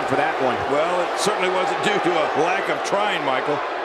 for that one. Well, it certainly wasn't due to a lack of trying, Michael.